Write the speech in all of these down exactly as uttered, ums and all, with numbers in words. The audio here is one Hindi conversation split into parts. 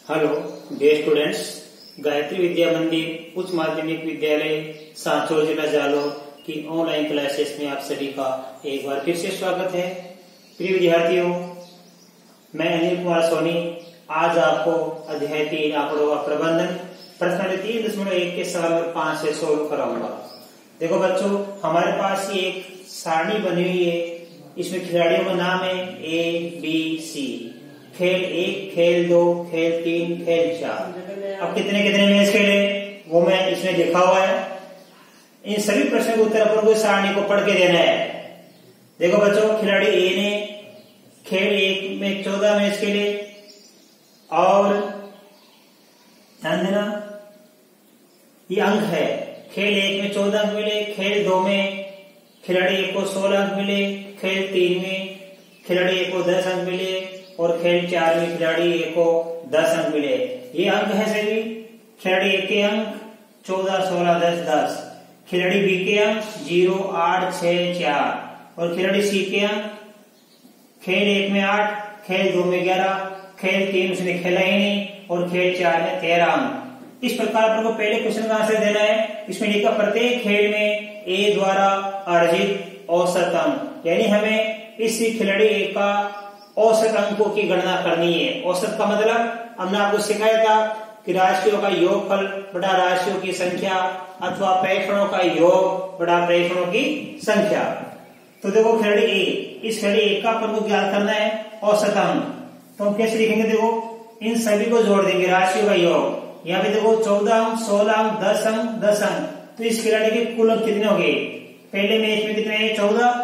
Hello dear students, Gayatri Vidya Mandir उच्च माध्यमिक विद्यालय सांचौर जिला जालोर की ऑनलाइन क्लासेस में आप सभी का एक बार फिर से स्वागत है। प्रिय विद्यार्थियों, मैं अनिल कुमार सोनी आज आपको अध्याय तीन आंकड़ों का प्रबंधन प्रश्न तीन दशमलव एक के सवाल नंबर पांच से सोल्व कराऊंगा। देखो बच्चों, हमारे पास ये एक सारणी बनी हुई है। इसमें खिलाड़ियों का नाम है ए बी सी। खेल एक, खेल दो, खेल तीन, खेल चार। अब कितने कितने मैच खेले वो मैं इसमें लिखा हुआ है। इन सभी प्रश्नों के उत्तर अपन को सारणी को पढ़ के देना है। देखो बच्चों, खिलाड़ी ए ने खेल एक में चौदह मैच खेले और ध्यान देना ये अंक है। खेल एक में चौदह अंक मिले, खेल दो में खिलाड़ी एक को सोलह अंक मिले, खेल तीन में खिलाड़ी एक को दस अंक मिले और खेल चार में खिलाड़ी एक को दस अंक मिले। ये अंक है सभी। खिलाड़ी एक के अंक चौदह, सोलह, दस, दस। खिलाड़ी बी के अंक जीरो, आठ, छह, चार और खिलाड़ी सी के अंक खेल एक में आठ, खेल दो में ग्यारह, खेल तीन उसने खेला ही नहीं और खेल चार में तेरह अंक। इस प्रकार आपको पहले क्वेश्चन का आंसर देना है। इसमें लिखा प्रत्येक खेल में ए द्वारा अर्जित औसत अंक, यानी हमें इस खिलाड़ी ए का औसत अंकों की गणना करनी है। औसत का मतलब हमने आपको सिखाया था कि राशियों का योगफल बटा राशियों की संख्या अथवा प्रेक्षणों का योग बटा प्रेक्षणों की संख्या। तो देखो खिलाड़ी ए, इस खिलाड़ी ए का अपन को ज्ञात करना है औसत अंक। तो हम कैसे लिखेंगे? देखो इन सभी को जोड़ देंगे, राशियों का योग। यहाँ पे देखो चौदह अंक, सोलह अंक, दस अंक, दस अंक। तो इस खिलाड़ी के कुल अंक कितने हो गए? पहले मैच में कितने हैं? चौदह।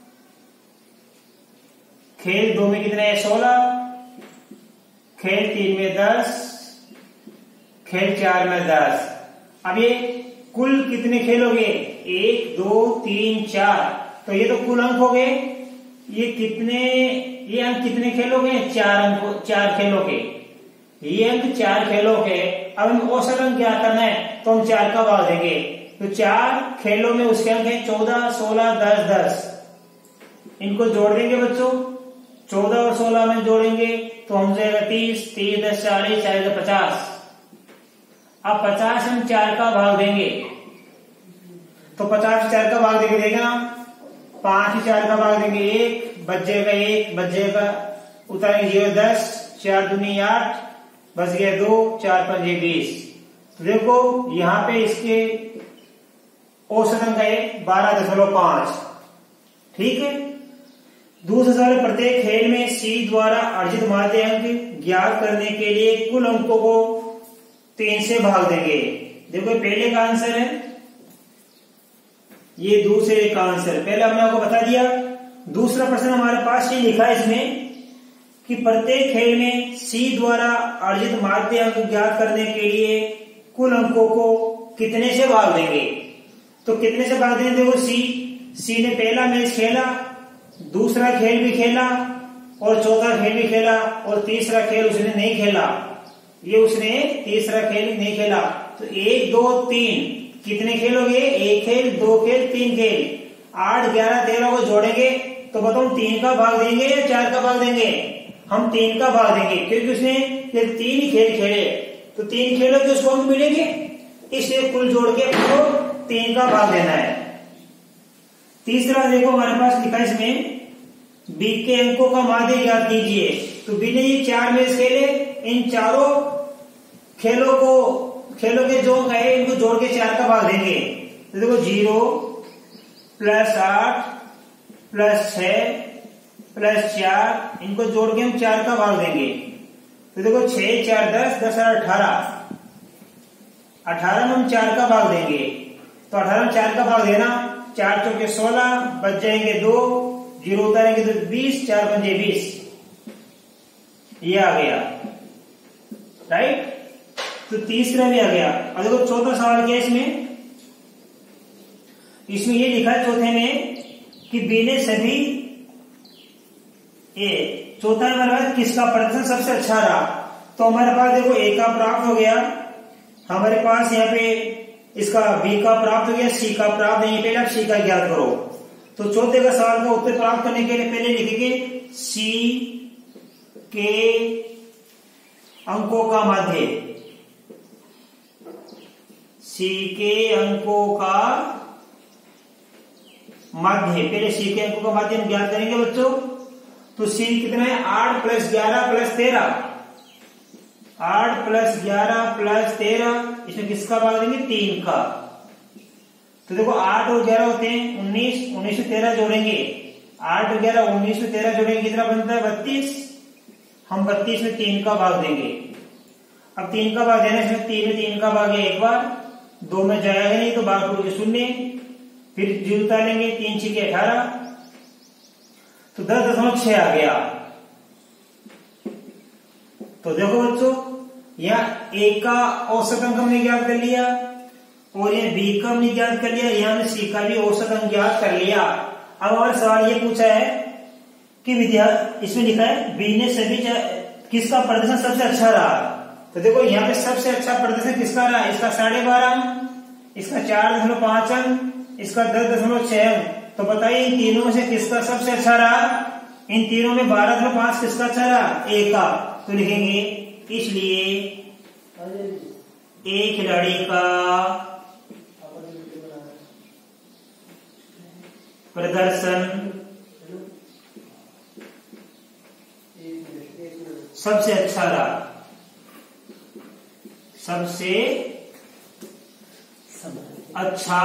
खेल दो में कितने हैं? सोलह। खेल तीन में दस, खेल चार में दस। अब ये कुल कितने खेल हो गए? एक, दो, तीन, चार। तो ये तो कुल अंक हो गए। ये कितने ये अंक कितने खेल हो गए? चार अंक, चार खेलों के। ये अंक चार खेलों के। अब हम औसत अंक क्या करना है? तो हम चार का भाग देंगे। तो चार खेलों में उसके अंक है चौदह, सोलह, दस, दस। इनको जोड़ देंगे बच्चों। चौदह और सोलह में जोड़ेंगे तो हम जाएगा तीस, तीस, दस, चालीस, चालीस, पचास। अब पचास हम चार का भाग देंगे तो पचास चार का भाग देंगे देगा पांच, चार का भाग देंगे एक, बच जाएगा एक, बच जाएगा उतारेंगे जीरो, दस, चार दूनी आठ, बच गया दो, चार पंजे बीस। तो देखो यहाँ पे इसके औसत अंक है बारह दशमलव पांच। ठीक है। दूसरा सवाल, प्रत्येक खेल में सी द्वारा अर्जित माध्य अंक ज्ञात करने के लिए कुल अंकों को तीन से भाग देंगे। देखो पहले का आंसर है, ये दूसरे का आंसर। पहले हमने आपको बता दिया। दूसरा प्रश्न हमारे पास ये लिखा है इसमें कि प्रत्येक खेल में सी द्वारा अर्जित माध्य अंक ज्ञात करने के लिए कुल अंकों को कितने से भाग देंगे? तो कितने से भाग देंगे? देखो सी सी ने पहला मैच खेला, दूसरा खेल भी खेला और चौथा खेल भी खेला और तीसरा खेल उसने नहीं खेला। ये उसने तीसरा खेल नहीं खेला। तो एक, दो, तीन कितने खेल हो गए? एक खेल, दो खेल, तीन खेल। आठ, ग्यारह, तेरह को जोड़ेंगे तो बताओ तीन का भाग देंगे या चार का भाग देंगे? हम तीन का भाग देंगे क्योंकि उसने फिर तीन ही खेल खेले। तो तीन खेलों के उसको अंक मिलेंगे, इसलिए कुल जोड़ के आपको तीन का भाग देना है। तीसरा देखो हमारे पास लिखा है इसमें, बी के अंकों का माध्य ज्ञात कीजिए। तो बी ने ये चार मैच खेले, इन चारों खेलों को खेलों के जो अंक है इनको जोड़ के चार का भाग देंगे। तो देखो जीरो प्लस आठ प्लस छह प्लस चार, इनको जोड़ के हम चार का भाग देंगे। तो देखो छह, चार, दस, दस और अठारह। अठारह में हम चार का भाग देंगे। तो अठारह में चार का भाग देना, चार चौके सोलह, बच जाएंगे दो, जीरो उतारेंगे तो बीस, चार पंजे बीस। ये आ गया राइट। तो तीसरा भी आ गया। और देखो चौथा सवाल क्या है इसमें? इसमें ये लिखा है चौथे में कि बी ने सभी ए चौथा हमारे पास किसका प्रदर्शन सबसे अच्छा रहा? तो हमारे पास देखो ए का प्राप्त हो गया, हमारे पास यहाँ पे इसका बी का प्राप्त हो गया, सी का प्राप्त नहीं। पहले आप सी का ज्ञात करो। तो चौथे का सवाल का उत्तर प्राप्त करने के लिए पहले लिखेंगे सी के अंकों का माध्य, सी के अंकों का माध्य, पहले सी के अंकों का माध्य हम ज्ञात करेंगे बच्चों। तो सी कितना है, आठ प्लस ग्यारह प्लस तेरह, आठ प्लस ग्यारह प्लस तेरह, इसमें किसका भाग देंगे, तीन का। तो देखो आठ और ग्यारह होते हैं उन्नीस, उन्नीस से तेरह जोड़ेंगे, आठ और ग्यारह उन्नीस से तेरह जोड़ेंगे, कितना बनता है, बत्तीस। हम बत्तीस में तीन का भाग देंगे। अब तीन का भाग देने से तीन में तीन का भाग है एक बार, दो में जाएगा नहीं तो भाग टूट के शून्य, फिर जीरो उतारेंगे, तीन छह के अठारह, तो दस दशमलव छह आ गया। तो देखो बच्चों यहाँ ए का औसत अंक हमने ज्ञात कर लिया और ये बी का हमने ज्ञात कर लिया, यहाँ हमने सी का भी औसत अंक ज्ञात कर लिया। अब हमारा सवाल ये पूछा है कि विद्यार्थी, इसमें लिखा है बी ने सभी किसका प्रदर्शन सबसे अच्छा रहा। तो देखो यहाँ पे सबसे अच्छा प्रदर्शन किसका रहा, इसका साढ़े बारह अंक, इसका चार दशमलव पांच अंक, इसका दस दशमलव छह अंक। तो बताइए इन तीनों में से किसका सबसे अच्छा रहा, इन तीनों में बारह दशमलव पांच किसका अच्छा रहा, ए का। तो लिखेंगे इसलिए ए खिलाड़ी का प्रदर्शन सबसे अच्छा रहा, सबसे अच्छा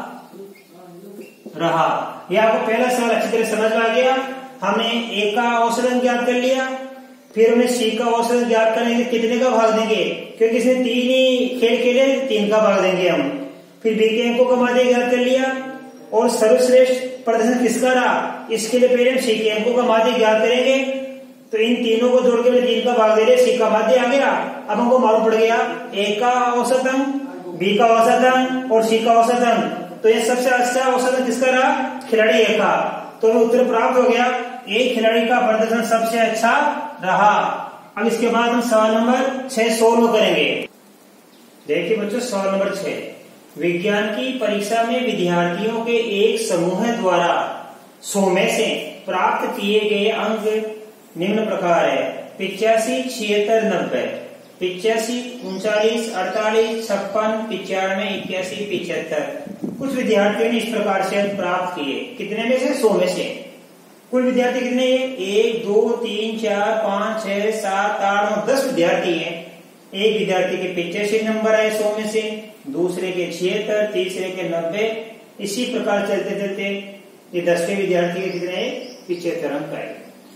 रहा। ये आपको पहला सवाल अच्छी तरह समझ में आ गया। हमने ए का औसत अंक ज्ञात कर लिया, फिर हमें सी का औसत अंक ज्ञात करेंगे, कितने का भाग देंगे, क्योंकि इसने तीन ही खेल खेले, तीन का भाग देंगे हम। फिर बी के अंकों का माध्य ज्ञात कर लिया और सर्वश्रेष्ठ प्रदर्शन किसका रहा, इसके लिए पहले हम सी के अंकों का माध्य ज्ञात करेंगे। तो इन तीनों को जोड़ के मैंने तीन का भाग दे रहे, सी का माध्य आ गया। अब हमको मालूम पड़ गया ए का औसत अंक, बी का औसत अंक और सी का औसत अंक। तो ये सबसे अच्छा औसत अंक किसका रहा, खिलाड़ी ए का। तो हमें उत्तर प्राप्त हो गया, ए खिलाड़ी का प्रदर्शन सबसे अच्छा रहा। अब इसके बाद हम सवाल नंबर छह सोल्व करेंगे। देखिए बच्चों सवाल नंबर छह, विज्ञान की परीक्षा में विद्यार्थियों के एक समूह द्वारा सौ में से प्राप्त किए गए अंक निम्न प्रकार है, पिचासी, छिहत्तर, नब्बे, पिचासी, उनचालीस, अड़तालीस, छप्पन, पिचानवे, इक्यासी, पिछहत्तर। कुछ विद्यार्थियों ने इस प्रकार से अंक प्राप्त किए, कितने में से, सौ में से। कुल विद्यार्थी कितने हैं, एक दो तीन चार पांच छह सात आठ नौ दस विद्यार्थी हैं। एक विद्यार्थी के पिचासी नंबर आए सौ में से, दूसरे के छिहत्तर, तीसरे के नब्बे, इसी प्रकार चलते चलते ये दसवें विद्यार्थी के कितने, पिछहत्तर अंक आए।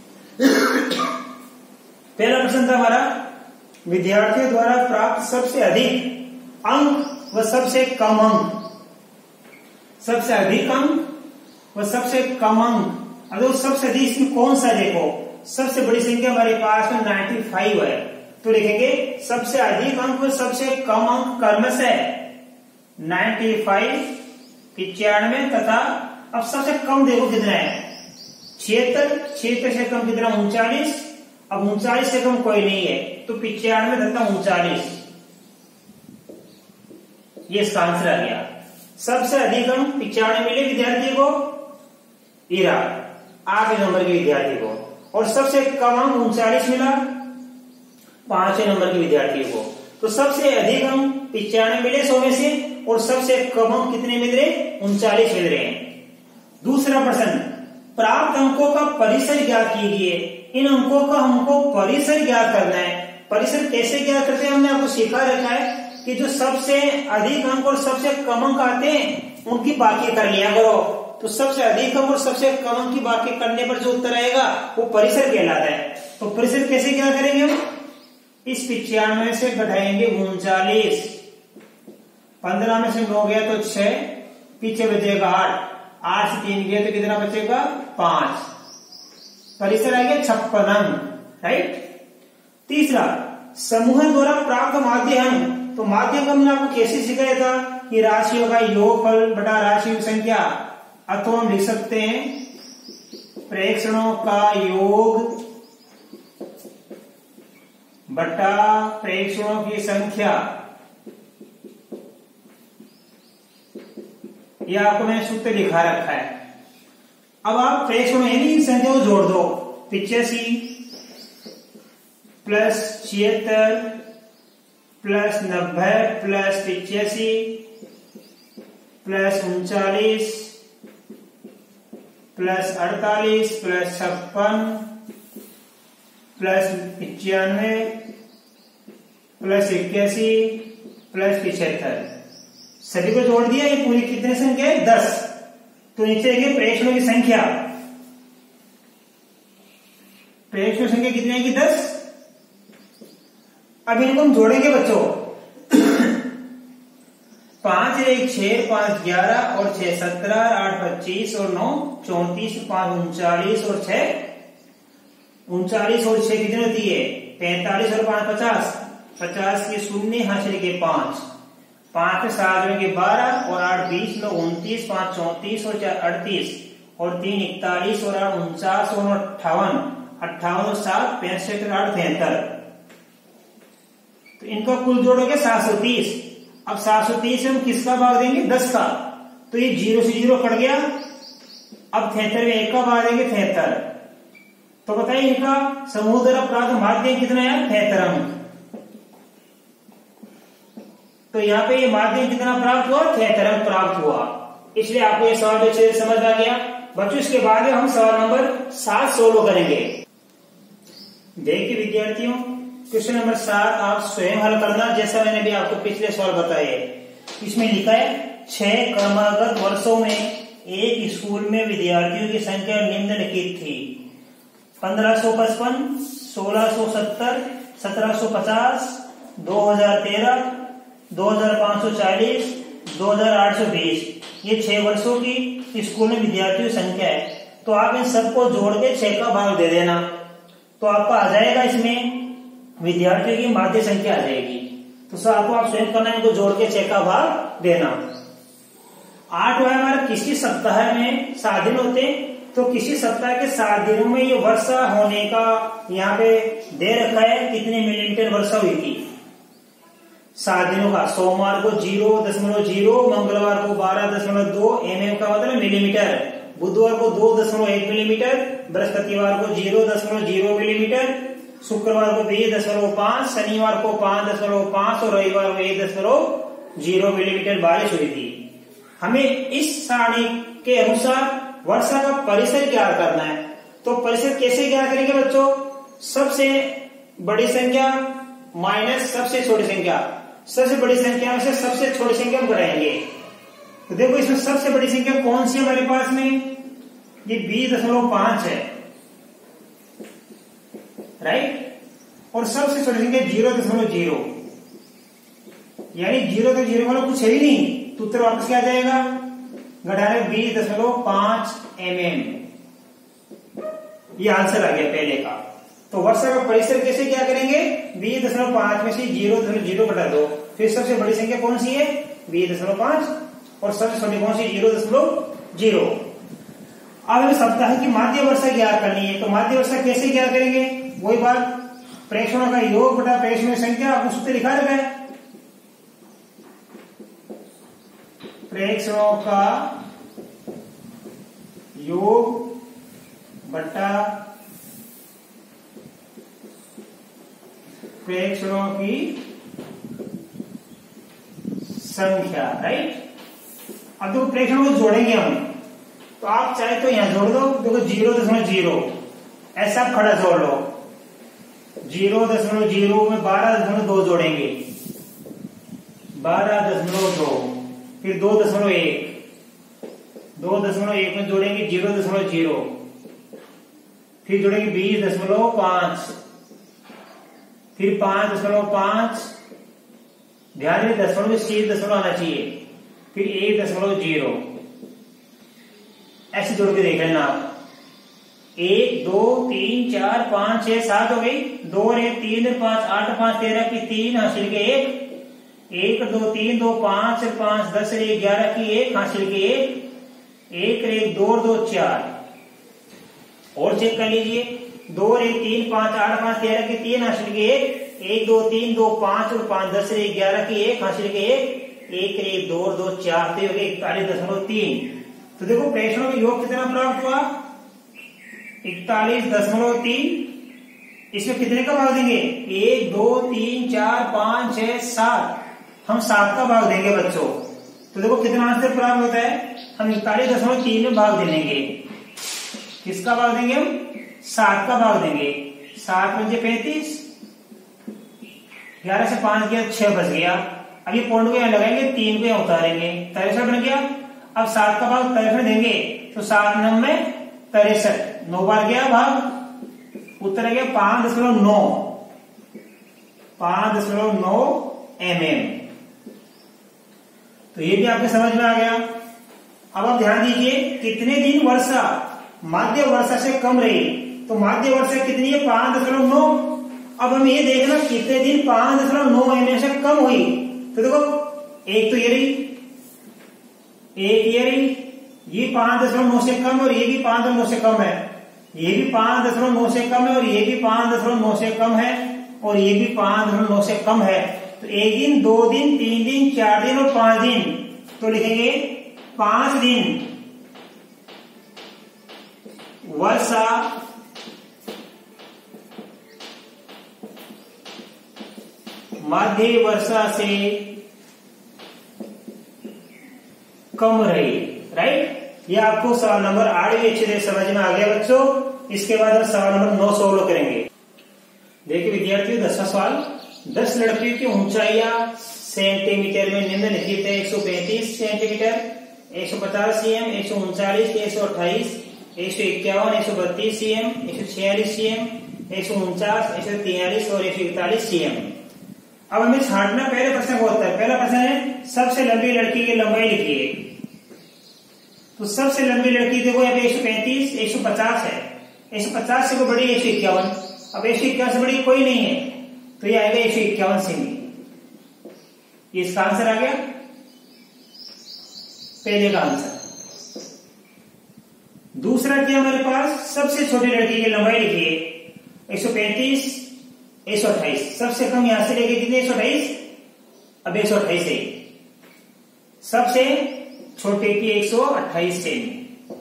पहला प्रश्न था हमारा, विद्यार्थियों द्वारा प्राप्त सबसे अधिक अंक व सबसे कम अंक, सबसे अधिक अंक व सबसे कम अंक। अब सबसे अधिक इसमें कौन सा, देखो सबसे बड़ी संख्या हमारे पास में पचानवे है, तो लिखेंगे सबसे अधिक अंक व सबसे कम अंक क्रमशः है पचानवे, पिचानवे तथा अब सबसे कम देखो कितना है, छिहत्तर, छिहत्तर से कम कितना, उनचालीस। अब उनचालीस से कम कोई नहीं है, तो पिचानवे तथा उनचालीस, ये इसका आंसर आ गया। सबसे अधिक अंक पिचानवे मिले विद्यार्थी को, इरा आठ नंबर के विद्यार्थी को, और सबसे कम अंक उनचालीस मिला पांचवें नंबर के विद्यार्थी को। तो सबसे अधिक अंक पिचानवे मिले सौ में से, और सबसे कम अंक कितने मिल रहे, उनचालीस मिल रहे हैं। दूसरा प्रश्न, प्राप्त अंकों का परिसर ज्ञात कीजिए। इन अंकों का हमको परिसर ज्ञात करना है। परिसर कैसे ज्ञात करते हैं, हमने आपको सिखा रखा है कि जो सबसे अधिक अंक और सबसे कम अंक आते हैं उनकी बाकी कर लिया करो। तो सबसे अधिक अंक और सबसे कम अंक की बाकी करने पर जो उत्तर आएगा वो परिसर कहलाता है। तो परिसर कैसे क्या करेंगे हम, इस पिचानवे से घटाएंगे उनचालीस, पंद्रह में से नौ गया तो छह, पीछे बचेगा आठ, आठ से तीन गया तो कितना बचेगा, पांच, परिसर आ गया छप्पन अंक, राइट। तीसरा, समूह द्वारा प्राप्त माध्य अंक। तो माध्य का हमने आपको कैसे सिखाया था कि राशियों का योगफल बटा राशियों की संख्या, अथवा हम लिख सकते हैं प्रेक्षणों का योग बटा प्रेक्षणों की संख्या। यह आपको मैंने सूत्र लिखा रखा है। अब आप प्रेक्षणों यानी इन संख्या को जोड़ दो, पिचासी प्लस छिहत्तर प्लस नब्बे प्लस पिचासी प्लस उनचालीस प्लस अड़तालीस प्लस छप्पन प्लस पचानवे प्लस इक्यासी प्लस पिछहत्तर। सभी को जोड़ दिया। ये पूरी कितनी संख्या है? दस। तो नीचे देखिए प्रेक्षणों की संख्या, प्रेक्षणों की संख्या कितनी आएगी? दस। अब इनको हम जोड़ेंगे बच्चों। पांच एक छह, पांच ग्यारह और छह सत्रह, आठ पच्चीस और नौ चौतीस, पांच उनचालीस और छह उनचालीस और छह कितनी होती है? पैंतालीस और पांच पचास, पचास के शून्य हासिल के पांच, पांच के सात जोड़ेंगे बारह और आठ बीस, नौ उनतीस, पांच चौतीस और चार अड़तीस और तीन इकतालीस और आठ उनचास और अट्ठावन, अट्ठावन और सात पैंसठ और आठ तिहत्तर। तो इनका कुल जोड़ोगे सात सौ तीस। अब सात सौ तीस हम किसका भाग देंगे? दस का। तो ये जीरो से जीरो कट गया। अब तिहत्तर में एक का भाग देंगे, तिहत्तर। तो बताइए इनका समूह द्वारा प्राप्त माध्यम कितना है? तिहत्तर अंक। तो यहाँ पे ये माध्यम कितना प्राप्त हुआ? तिहत्तर अंक प्राप्त हुआ। इसलिए आपको ये सवाल अच्छे से समझ आ गया बच्चों। इसके बाद हम सवाल नंबर सात सोल्व करेंगे। देखिए विद्यार्थियों, क्वेश्चन नंबर सात आप स्वयं हल करना, जैसा मैंने भी आपको पिछले सवाल बताए। इसमें लिखा है छह क्रमागत वर्षों में एक स्कूल में विद्यार्थियों की संख्या निम्नलिखित थी: पंद्रह सौ पचपन, सोलह सौ सत्तर, सत्रह सौ पचास, दो हजार तेरह, दो हजार पांच सौ चालीस, दो हजार आठ सौ बीस। ये छह वर्षों की स्कूल में विद्यार्थियों की संख्या है। तो आप इन सबको जोड़ के छह का भाग दे देना, तो आपका आ जाएगा इसमें विद्यार्थियों की माध्य संख्या आ जाएगी। तो सर आपको आप स्वयं करना, इनको जोड़ के छह का भाग देना। आठ है हमारा किसी सप्ताह में सात दिन होते हैं, तो किसी सप्ताह के सात दिनों में ये वर्षा होने का यहाँ पे दे रखा है कितने मिलीमीटर वर्षा हुई थी। सात दिनों का सोमवार को जीरो दशमलव जीरो, मंगलवार को बारह दशमलव दो एम एम का मतलब मिलीमीटर, बुधवार को दो दशमलव एक मिलीमीटर, बृहस्पतिवार को जीरो दशमलव जीरो मिलीमीटर, शुक्रवार को बीस दशमलव पांच, शनिवार को पांच दशमलव पांच और रविवार को एक दशमलव जीरो मिलीमीटर बारिश हुई थी। हमें इस सारणी के अनुसार वर्षा का परिसर ज्ञात करना है। तो परिसर कैसे ज्ञात करेंगे बच्चों? सबसे बड़ी संख्या माइनस सबसे छोटी संख्या, सबसे बड़ी संख्या में से सबसे छोटी संख्या घटाएंगे। तो देखो इसमें सबसे बड़ी संख्या कौन सी है हमारे पास में? ये बीस दशमलव पांच है, राइट। और सबसे छोटी संख्या जीरो दशमलव जीरो, यानी जीरो तो जीरो मतलब कुछ है ही नहीं, तो उत्तर वापस क्या आ जाएगा? घटाने बीस दशमलव पांच एम एम। ये आंसर आ गया पहले का। तो वर्षा का परिसर कैसे क्या करेंगे? बीस दशमलव पांच में से जीरो दशमलव जीरो घटा दो, फिर सबसे बड़ी संख्या कौन सी है? बीस दशमलव पांच, और सबसे छोटी कौन सी? जीरो दशमलव जीरो। अब हमें सप्ताह की माध्य वर्षा ज्ञात करनी है। तो माध्य वर्षा कैसे ज्ञात करेंगे? वही बात, प्रेक्षणों का योग बटा प्रेक्षणों की संख्या। आपको सूत्र लिखा रखा है, प्रेक्षणों का योग बटा प्रेक्षणों की संख्या, राइट। अब देखो प्रेक्षणों को जोड़ेंगे हम, तो आप चाहे तो यहां जोड़ दो। देखो जीरो दशमलव जीरो ऐसा खड़ा जोड़ लो, जीरो दशमलव जीरो में बारह दशमलव दो जोड़ेंगे, बारह दशमलव दो, फिर दो दशमलव एक, दो दशमलव एक में जोड़ेंगे जीरो दशमलव जीरो, फिर जोड़ेंगे बीस दशमलव पांच, फिर पांच दशमलव पांच, ध्यान में दशमलव सीध दशमलव आना चाहिए, फिर एक दशमलव जीरो। ऐसे जोड़ के देख लेना आप। एक दो तीन चार पांच छह सात हो गई, दो और एक तीन पांच, आठ पांच तेरह की तीन हासिल के एक, एक दो तीन दो पांच पांच दस एक ग्यारह की एक हासिल के एक, एक एक दो और दो चार। और चेक कर लीजिए, दो और एक तीन पांच आठ पांच तेरह की तीन हासिल के एक, एक दो तीन दो पांच और पांच दस एक ग्यारह की एक हासिल के एक, एक एक दो और दो चार, तो इकतालीस दशमलव तीन। तो देखो प्रेक्षणों का योग कितना प्राप्त हुआ? इकतालीस दशमलव तीन इसमें कितने का भाग देंगे? एक, दो, तीन, चार, पांच, छह, सात। हम सात का भाग देंगे बच्चों। तो देखो कितना आंसर प्राप्त होता है, हम इकतालीस दशमलव तीन में भाग दे देंगे। किसका भाग देंगे हम? सात का भाग देंगे। सात पंजे पैंतीस, ग्यारह से पांच गया छह बच गया। अब ये पॉइंट को यहाँ लगाएंगे, तीन को यहाँ उतारेंगे, तिरसठ बन गया। अब सात का भाग तिरसठ देंगे तो सात नब्बे तिरसठ, नौ बार गया भाग, उत्तर गया पांच दशमलव नौ पांच दशमलव नौ एम एम। तो ये भी आपके समझ में आ गया। अब आप ध्यान दीजिए, कितने दिन वर्षा माध्य वर्षा से कम रही? तो माध्य वर्षा कितनी है? पांच दशमलव नौ। अब हम ये देखना कितने दिन पांच दशमलव नौ एम एम से कम हुई। तो देखो एक तो ये रही, एक ये रही, ये पांच दशमलव नौ से कम और ये भी पांच दशमलव नौ से कम है, ये भी पांच दशमलव नौ से कम है और ये भी पांच दशमलव नौ से कम है और ये भी पांच दशमलव नौ से कम है। तो एक दिन, दो दिन, तीन दिन, चार दिन और पांच दिन। तो लिखेंगे पांच दिन वर्षा माध्य वर्षा से कम रही। राइट, ये आपको सवाल नंबर आठ भी अच्छे से समझ में आ गया बच्चों। इसके बाद हम सवाल नंबर नौ सोल्व करेंगे। देखिए विद्यार्थियों, दसवां सवाल, दस लड़कियों की ऊंचाइयां सेंटीमीटर में निम्नलिखित है। एक सौ पैंतीस सेंटीमीटर, एक सौ पचास सीएम, एक सौ उनचालीस, एक सौ अट्ठाईस, एक सौ इक्यावन, एक सौ बत्तीस सीएम, एक सौ छियालीस सीएम, एक सौ उनचास, एक सौ तियालीस और एक सौ इकतालीस सीएम। अब हमें छांटना पहले प्रश्न को होता है। पहला प्रश्न है सबसे लंबी लड़की की लंबाई लिखिए। तो सबसे लंबी लड़की देखो यहाँ पे एक सौ पैंतीस, एक सौ पचास है, एक सौ पचास से कोई बड़ी एक सौ इक्यावन। अब एक सौ इक्यावन से बड़ी कोई नहीं है, तो ये आएगा एक सौ इक्यावन सेमी। ये इसका आंसर आ गया, पहले का आंसर। दूसरा क्या हमारे पास, सबसे छोटी लड़की की लंबाई लिखिए। एक सौ पैंतीस, एक सौ अट्ठाईस, सबसे कम यहां से लेके कितने? एक सौ अट्ठाईस। अब एक सौ अट्ठाईस है, सबसे छोटे की एक सौ अट्ठाईस सेमी।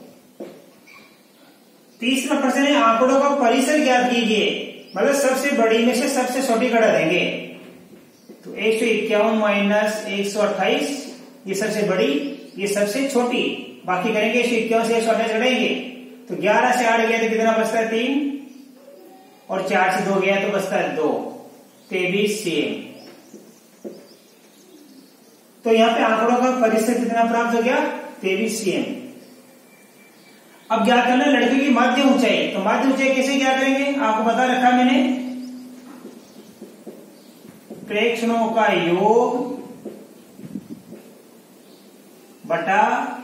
तीसरा प्रश्न है आंकड़ों का परिसर ज्ञात कीजिए। मतलब सबसे बड़ी में से सबसे छोटी घटा देंगे। तो एक सौ इक्यावन माइनस एक सौ अट्ठाईस, ये सबसे बड़ी, ये सबसे छोटी। बाकी करेंगे एक सौ इक्यावन से एक सौ अट्ठाईस घटाएंगे तो ग्यारह से आठ गया तो कितना बचता है? तीन, और चार से दो गया तो बचता है दो, तेईस सीएम। तो यहाँ पे आंकड़ों का परिसर कितना प्राप्त हो गया? तेईस सीएम। अब क्या करना है? लड़की की माध्य ऊंचाई। तो माध्य ऊंचाई कैसे क्या करेंगे? आपको बता रखा मैंने, प्रेक्षणों का योग बटा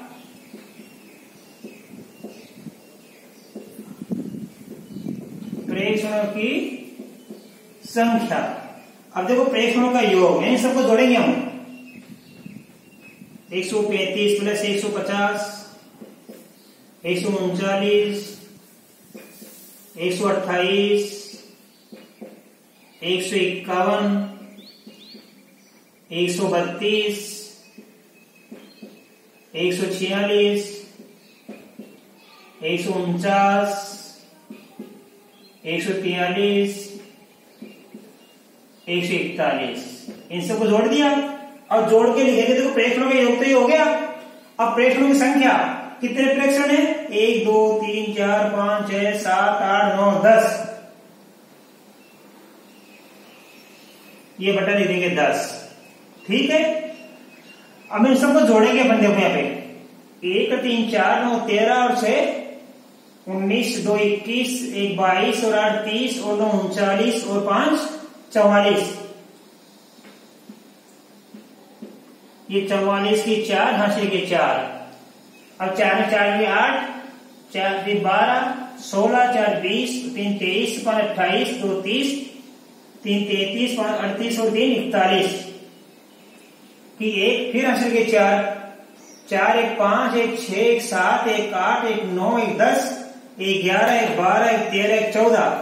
प्रेक्षणों की संख्या। अब देखो प्रेक्षणों का योग यानी सबको जोड़ेंगे हम। एक सौ पैंतीस प्लस एक सौ पचास, एक सौ उनचालीस, एक सौ अट्ठाईस, एक सौ इक्यावन, एक सौ बत्तीस, एक सौ छियालीस, एक सौ उनचास, एक सौ तियालीस, एक सौ इकतालीस। इन सबको जोड़ दिया और जोड़ के लिखेंगे। देखो प्रेक्षणों का योग तो ये हो गया। अब प्रेक्षणों की संख्या, कितने प्रेक्षण है? एक, दो, तीन, चार, पांच, छह, सात, आठ, नौ, दस। ये बटा लिख देंगे दस। ठीक है, अब इन सबको जोड़ेंगे अपन। देखो यहाँ पे एक, तीन, चार, नौ, तेरह और छह उन्नीस, दो इक्कीस, एक बाईस और आठ तीस और नौ उनचालीस और पांच चौवालीस। ये चौवालीस की चार, हासिल के चार। अब चार में चार में आठ, चार तीन बारह, सोलह, चार बीस, तीन तेईस, पांच अट्ठाईस, दो तीस, तीन तैतीस, पांच अड़तीस और तीन इकतालीस की एक, फिर हासिल के चार, चार एक पांच, एक छह, एक सात, एक आठ, एक नौ, एक दस, एक ग्यारह, एक बारह, एक तेरह, एक चौदह।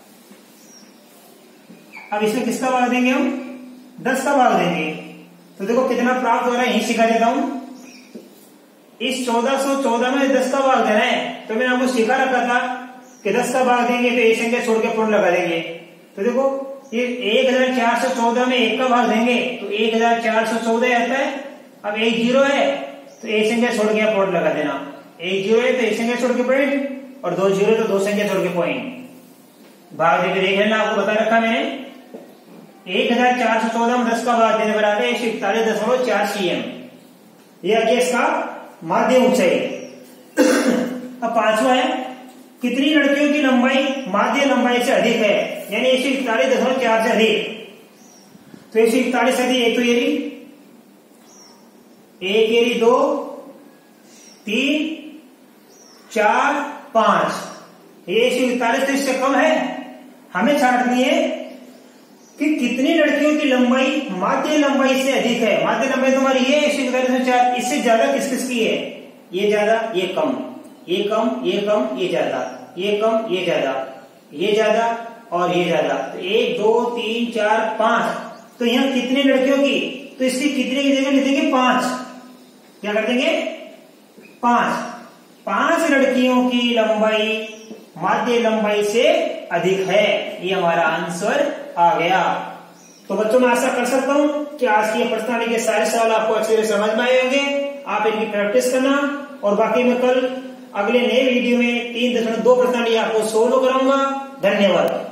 अब इसमें किसका भाग देंगे हम? दस का भाग देंगे। तो देखो कितना प्राप्त हो रहा है, यही सिखा देता हूं। इस चौदह सौ चौदह में दस का भाग देना है। तो मैंने आपको सिखा रखा था कि दस का भाग देंगे तो एक संख्या छोड़ के पूर्ण लगा देंगे। तो देखो ये एक हजार चार सौ चौदह में एक का भाग देंगे तो एक हजार चार सौ चौदह आता है। अब एक जीरो है तो एक संख्या छोड़ के पॉइंट लगा देना, एक जीरो है तो एक संख्या छोड़ के पॉइंट, और दो जीरो तो दो संख्या छोड़ के पॉइंट। भाग देके देख लेना, आपको बता रखा मैंने। एक हजार चार सौ चौदह में दस का भाग देने बराबर है एक सौ इकतालीस दशमलव चार सीएम। ये आ गया इसका माध्य ऊंचाई। अब पांचवा है कितनी लड़कियों की लंबाई माध्य लंबाई से अधिक है, यानी एक सौ इकतालीस दशमलव चार से अधिक। तो एक सौ इकतालीस से अधिक एक तो ये रही, एक ये रही, दो, तीन, चार, पांच। ये एक सौ इकतालीस तो इससे कम है। हमें छांटनी है कि कितनी लड़कियों की लंबाई माध्य लंबाई से अधिक है। माध्य लंबाई तुम्हारी ये एक सौ इकतालीस दशमलव चार, इससे ज्यादा किस किस की है? ये ज्यादा, ये कम, ये कम, ये कम, ये ज्यादा, ये कम, ये ज्यादा, ये ज्यादा और ये ज्यादा। तो एक, दो, तीन, चार, पांच। तो यहाँ कितनी लड़कियों की, तो इसकी कितने की जगह लिखेंगे पांच। क्या कर देंगे? पांच। पांच लड़कियों की लंबाई माध्य लंबाई से अधिक है। ये हमारा आंसर आ गया। तो बच्चों मैं आशा कर सकता हूं कि आज की प्रश्नावली के सारे सवाल आपको अच्छे से समझ में आए होंगे। आप इनकी प्रैक्टिस करना, और बाकी मैं कल अगले नए वीडियो में तीन दशमलव दो प्रश्नावली आपको सोल्व कराऊंगा। धन्यवाद।